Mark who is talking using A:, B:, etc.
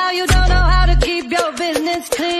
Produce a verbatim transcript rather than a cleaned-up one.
A: how you don't know how to keep your business clean.